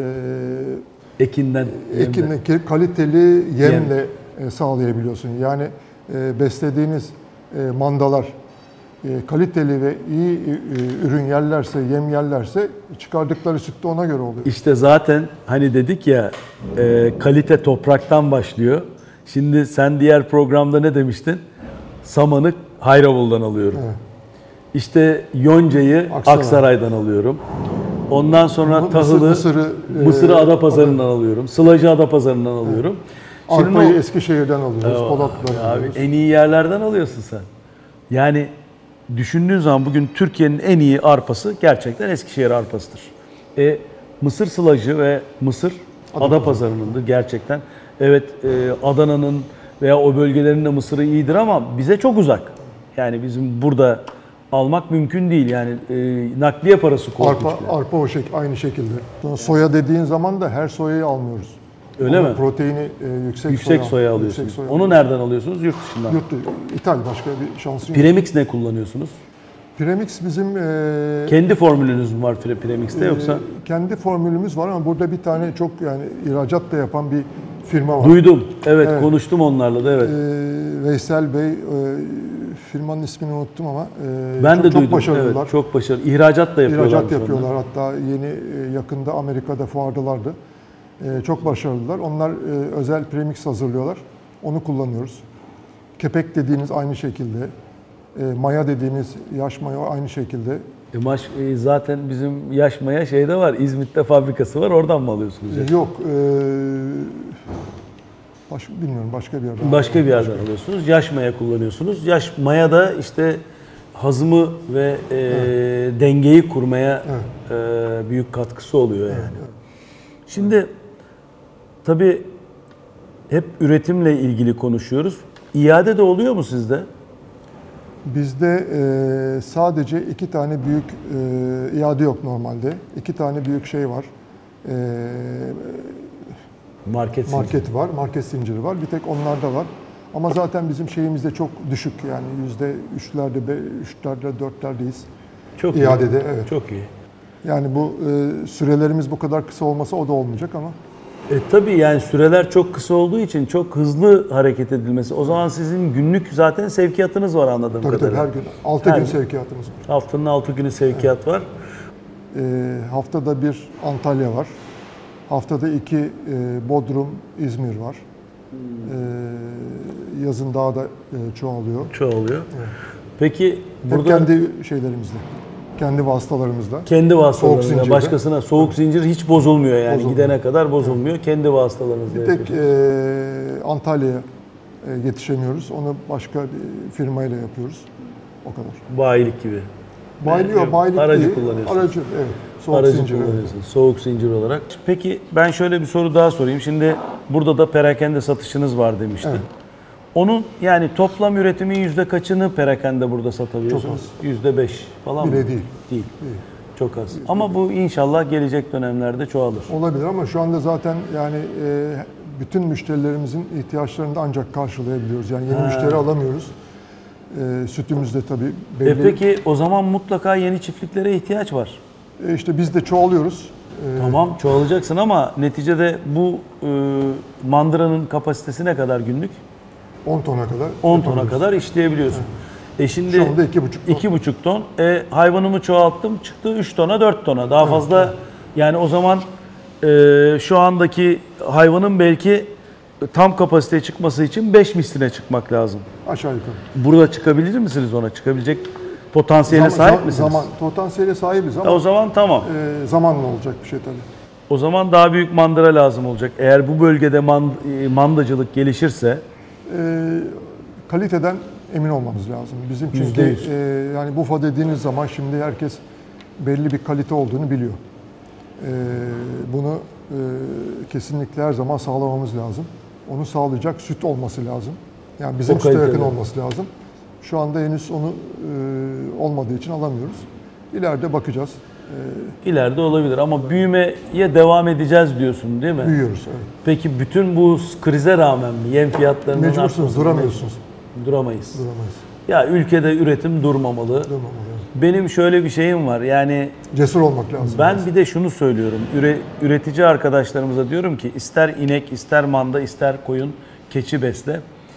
e, ekinden, ekinden kaliteli yemle Yem. e, sağlayabiliyorsun. Yani e, beslediğiniz e, mandalar e, kaliteli ve iyi e, ürün yerlerse, yem yerlerse çıkardıkları süt de ona göre oluyor. İşte zaten hani dedik ya e, kalite topraktan başlıyor. Şimdi sen diğer programda ne demiştin? Samanı Hayrabol'dan alıyorum. Evet. İşte yoncayı Aksaray. Aksaray'dan alıyorum. Ondan sonra Mısır, tahılı Mısır'ı Mısır'ı Adapazarı'ndan alıyorum. Sılacı Adapazarı'ndan alıyorum. Evet. Arpayı o... Eskişehir'den alıyoruz. Ee, Polatlı'dan abi alıyoruz. En iyi yerlerden alıyorsun sen. Yani düşündüğün zaman bugün Türkiye'nin en iyi arpası gerçekten Eskişehir arpasıdır. E, Mısır Sılacı ve Mısır Adapazarı'nındır gerçekten. Evet e, Adana'nın veya o bölgelerinde mısırı iyidir ama bize çok uzak. Yani bizim burada almak mümkün değil. Yani e, nakliye parası korkunç. Arpa, arpa o şek aynı şekilde. Soya dediğin zaman da her soyayı almıyoruz. Öyle Onun mi? Proteini e, yüksek, yüksek soya, soya alıyorsunuz. Yüksek soya Onu nereden alıyorsunuz? Yurt dışından. Yurt İthal başka bir şansın yok. Premix ne kullanıyorsunuz? Premix bizim... E, kendi formülünüz mü var Premix'te e, yoksa? Kendi formülümüz var ama burada bir tane çok yani ihracat da yapan bir firma var. Duydum. Evet, evet. Konuştum onlarla da evet. E, Veysel Bey, e, firmanın ismini unuttum ama e, ben çok, de duydum. Çok başarılılar. Evet, çok başarılı. İhracat da yapıyorlar. İhracat yapıyorlar. Sonra. Hatta yeni yakında Amerika'da fuardalardı. E, çok başarılılar. Onlar e, özel premix hazırlıyorlar. Onu kullanıyoruz. Kepek dediğiniz aynı şekilde. E, maya dediğimiz yaş maya aynı şekilde. E, maş, e, zaten bizim yaş maya şeyde var. İzmit'te fabrikası var. Oradan mı alıyorsunuz? Yani? Yok. E, baş, bilmiyorum. Başka bir yerden. Başka bir yerden başka. alıyorsunuz. Yaş maya kullanıyorsunuz. Yaş maya da işte hazımı ve e, evet. dengeyi kurmaya evet. e, büyük katkısı oluyor yani. Evet. Şimdi tabii hep üretimle ilgili konuşuyoruz. İade de oluyor mu sizde? Bizde e, sadece iki tane büyük e, iade yok normalde. İki tane büyük şey var. E, market market zinciri. var, market zinciri var. Bir tek onlarda var. Ama zaten bizim şeyimizde çok düşük yani yüzde üçlerde, üçlerde, dörtlerdeyiz. Çok İadede, iyi. evet. Çok iyi. Yani bu e, sürelerimiz bu kadar kısa olmasa o da olmayacak ama. E tabii yani süreler çok kısa olduğu için çok hızlı hareket edilmesi. O zaman sizin günlük zaten sevkiyatınız var anladığım Tabii kadarıyla. tabii her gün. altı Her gün gün. sevkiyatımız var. Haftanın altı günü sevkiyat evet. var. E, haftada bir Antalya var. Haftada iki e, Bodrum, İzmir var. Hmm. E, yazın daha da e, çoğalıyor. Çoğalıyor. Evet. Peki burada... Hep kendi şeylerimizle, kendi vasıtalarımızla. Kendi vasıtalarınızla, başkasına soğuk zincir hiç bozulmuyor yani bozulmuyor. Gidene kadar bozulmuyor. Evet. Kendi vasıtalarınızla bir tek e, Antalya'ya e, yetişemiyoruz. Onu başka bir firmayla yapıyoruz. O kadar. Bayilik gibi. Bayilik yok, bayilik aracı değil. kullanıyorsunuz. Aracı, evet. Soğuk aracı zincir. kullanıyorsunuz. Evet. Soğuk zincir olarak. Peki ben şöyle bir soru daha sorayım. Şimdi burada da perakende satışınız var demiştin. Evet. Onun yani toplam üretimin yüzde kaçını perakende burada satabiliyorsunuz? Çok az. Yüzde beş falan Bile mı? değil. Değil. Değil. Çok az. Ama bu inşallah gelecek dönemlerde çoğalır. Olabilir ama şu anda zaten yani e, bütün müşterilerimizin ihtiyaçlarını da ancak karşılayabiliyoruz. Yani yeni ha. müşteri alamıyoruz. E, sütümüz de tabii belli. E peki o zaman mutlaka yeni çiftliklere ihtiyaç var. E işte biz de çoğalıyoruz. E, tamam çoğalacaksın ama neticede bu e, mandıranın kapasitesi ne kadar günlük? on tona kadar. on tona kadar işleyebiliyorsun. Evet. E şimdi şu anda iki buçuk ton. iki buçuk ton. E, hayvanımı çoğalttım çıktı üç tona dört tona. Daha evet, fazla evet. Yani o zaman e, şu andaki hayvanın belki tam kapasiteye çıkması için beş misline çıkmak lazım. Aşağı yukarı. Burada çıkabilir misiniz ona? Çıkabilecek potansiyele zaman, sahip misiniz? Zaman, potansiyele sahibiz ama. E, o zaman tamam. E, zamanla olacak bir şey tabii. O zaman daha büyük mandıra lazım olacak. Eğer bu bölgede mand, mandacılık gelişirse e, kaliteden emin olmamız lazım. Bizim çünkü e, yani bufa dediğiniz zaman şimdi herkes belli bir kalite olduğunu biliyor. E, bunu e, kesinlikle her zaman sağlamamız lazım. Onu sağlayacak süt olması lazım. Yani bizim süte yakın olması lazım. Şu anda henüz onu e, olmadığı için alamıyoruz. İleride bakacağız. E, İleride olabilir ama büyümeye devam edeceğiz diyorsun değil mi? Büyüyoruz, evet. Peki bütün bu krize rağmen mi? Yem fiyatlarının mecbursunuz, duramıyorsunuz. Duramayız. Duramayız. Ya ülkede üretim durmamalı. Durmamalı. Benim şöyle bir şeyim var. Yani cesur olmak lazım. Ben lazım. bir de şunu söylüyorum. Üre, üretici arkadaşlarımıza diyorum ki ister inek, ister manda, ister koyun, keçi besle.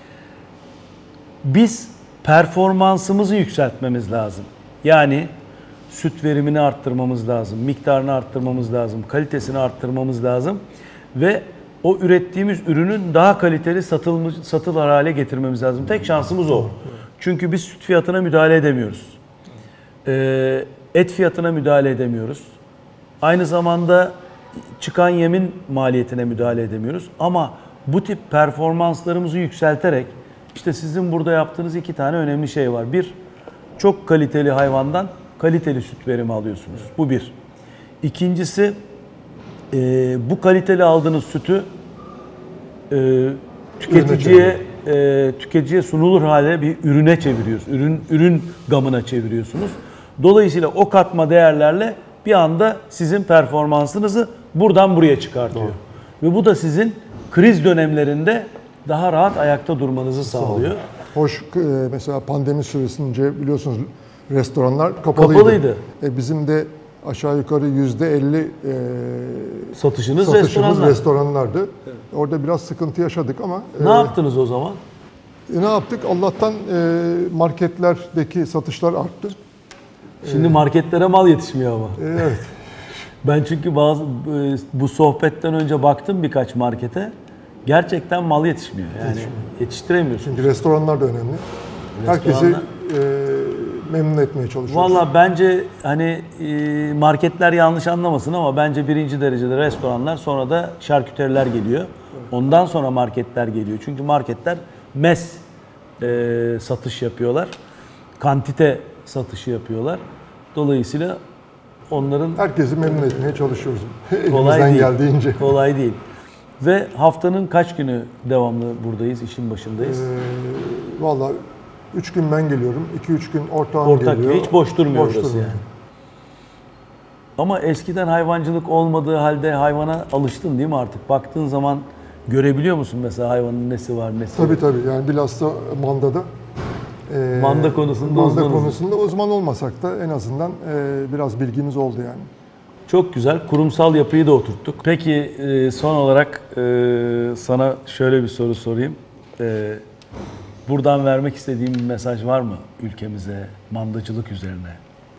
Biz performansımızı yükseltmemiz lazım. Yani süt verimini arttırmamız lazım, miktarını arttırmamız lazım, kalitesini arttırmamız lazım ve o ürettiğimiz ürünün daha kaliteli satılmış, satılır hale getirmemiz lazım. Tek şansımız o. Çünkü biz süt fiyatına müdahale edemiyoruz. Ee, et fiyatına müdahale edemiyoruz. Aynı zamanda çıkan yemin maliyetine müdahale edemiyoruz. Ama bu tip performanslarımızı yükselterek işte sizin burada yaptığınız iki tane önemli şey var. Bir, çok kaliteli hayvandan kaliteli süt verimi alıyorsunuz. Bu bir. İkincisi, e, bu kaliteli aldığınız sütü e, tüketiciye e, tüketiciye sunulur hale bir ürüne çeviriyorsunuz. Ürün ürün gamına çeviriyorsunuz. Dolayısıyla o katma değerlerle bir anda sizin performansınızı buradan buraya çıkartıyor. Doğru. Ve bu da sizin kriz dönemlerinde daha rahat ayakta durmanızı sağlıyor. Hoş, mesela pandemi süresince biliyorsunuz restoranlar kapalıydı. Kapalıydı. E bizim de aşağı yukarı yüzde elli e, satışınız, satışımız restoranlar. restoranlardı. Evet. Orada biraz sıkıntı yaşadık ama. Ne e, yaptınız o zaman? E, ne yaptık? Allah'tan e, marketlerdeki satışlar arttı. Şimdi marketlere mal yetişmiyor ama. E, evet. Ben çünkü bazı bu sohbetten önce baktım birkaç markete. Gerçekten mal yetişmiyor. Yani yetişmiyor. Yetiştiremiyorsunuz. Çünkü restoranlar da önemli. Herkesi e, memnun etmeye çalışıyoruz. Valla bence hani e, marketler yanlış anlamasın ama bence birinci derecede restoranlar, sonra da şarküteriler geliyor. Ondan sonra marketler geliyor. Çünkü marketler mes e, satış yapıyorlar. Kantite satışı yapıyorlar. Dolayısıyla onların... Herkesi memnun etmeye çalışıyoruz. Kolay değil. geldiğince. Kolay değil. Ve haftanın kaç günü devamlı buradayız, işin başındayız? Ee, Valla üç gün ben geliyorum, iki üç gün ortağım Ortak geliyor. Hiç boş durmuyor boş burası durmuyor. yani. Ama eskiden hayvancılık olmadığı halde hayvana alıştın değil mi artık? Baktığın zaman görebiliyor musun mesela hayvanın nesi var, nesi Tabii yok? tabii. Yani bilhassa mandada. E, manda konusunda manda uzmanız. konusunda uzman olmasak da en azından e, biraz bilgimiz oldu yani. Çok güzel. Kurumsal yapıyı da oturttuk. Peki e, son olarak e, sana şöyle bir soru sorayım. E, buradan vermek istediğim bir mesaj var mı ülkemize, mandacılık üzerine?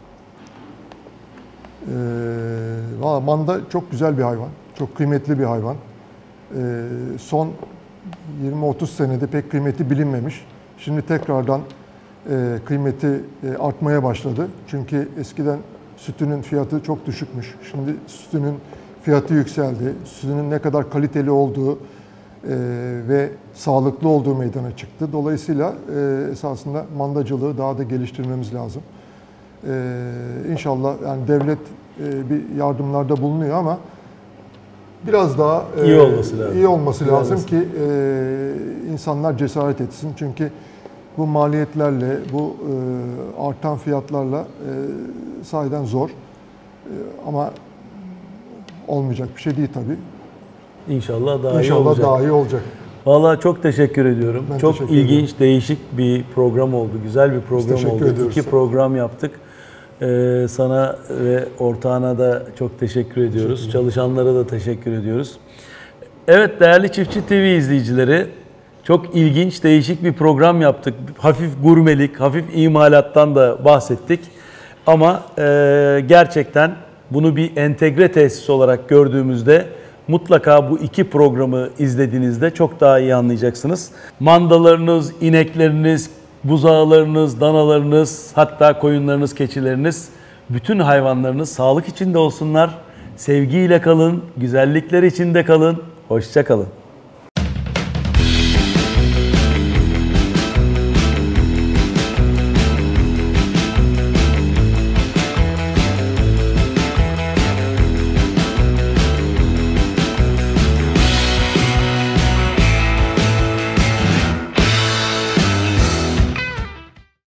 E, valla manda çok güzel bir hayvan. Çok kıymetli bir hayvan. E, son yirmi otuz senede pek kıymeti bilinmemiş. Şimdi tekrardan e, kıymeti e, artmaya başladı. Çünkü eskiden sütünün fiyatı çok düşükmüş. Şimdi sütünün fiyatı yükseldi. Sütünün ne kadar kaliteli olduğu e, ve sağlıklı olduğu meydana çıktı. Dolayısıyla e, esasında mandacılığı daha da geliştirmemiz lazım. E, İnşallah yani devlet e, bir yardımlarda bulunuyor ama biraz daha e, iyi olması lazım, iyi olması iyi lazım olması. ki e, insanlar cesaret etsin. Çünkü bu maliyetlerle, bu e, artan fiyatlarla e, sahiden zor. E, ama olmayacak bir şey değil tabii. İnşallah daha İnşallah iyi olacak. daha iyi olacak. Vallahi çok teşekkür ediyorum. Ben çok teşekkür ilginç, ederim. değişik bir program oldu. Güzel bir program teşekkür oldu. ediyoruz. İki program yaptık. Ee, sana ve ortağına da çok teşekkür ediyoruz. Çalışanlara da teşekkür ediyoruz. Evet değerli Çiftçi T V izleyicileri, çok ilginç, değişik bir program yaptık. Hafif gurmelik, hafif imalattan da bahsettik. Ama e, gerçekten bunu bir entegre tesis olarak gördüğümüzde mutlaka bu iki programı izlediğinizde çok daha iyi anlayacaksınız. Mandalarınız, inekleriniz, buzağılarınız, danalarınız, hatta koyunlarınız, keçileriniz, bütün hayvanlarınız sağlık içinde olsunlar. Sevgiyle kalın, güzellikler içinde kalın. Hoşça kalın.